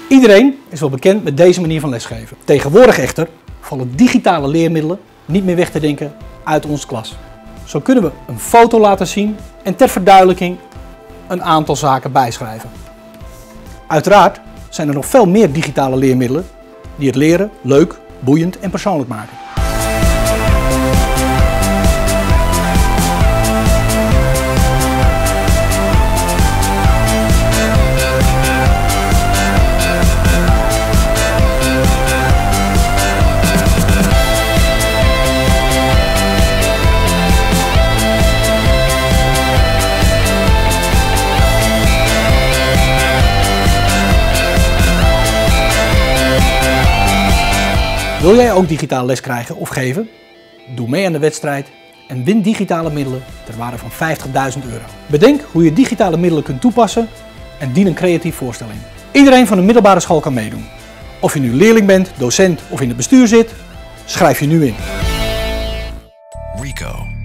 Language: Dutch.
Iedereen is wel bekend met deze manier van lesgeven. Tegenwoordig echter vallen digitale leermiddelen niet meer weg te denken uit onze klas. Zo kunnen we een foto laten zien en ter verduidelijking een aantal zaken bijschrijven. Uiteraard zijn er nog veel meer digitale leermiddelen die het leren leuk, boeiend en persoonlijk maken. Wil jij ook digitale les krijgen of geven? Doe mee aan de wedstrijd en win digitale middelen ter waarde van €50.000. Bedenk hoe je digitale middelen kunt toepassen en dien een creatief voorstel in. Iedereen van de middelbare school kan meedoen. Of je nu leerling bent, docent of in het bestuur zit, schrijf je nu in. Rico.